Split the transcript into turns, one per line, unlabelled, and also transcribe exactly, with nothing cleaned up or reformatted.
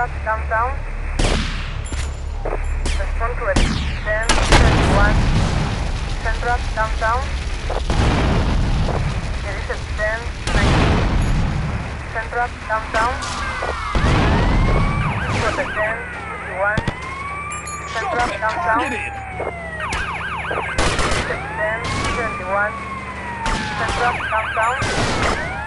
Central downtown. Respond to it. ten seventy-one. Central downtown. There is a ten ninety. Central downtown. This was a ten fifty-one. Central downtown. This is a ten seventy-one. Central downtown.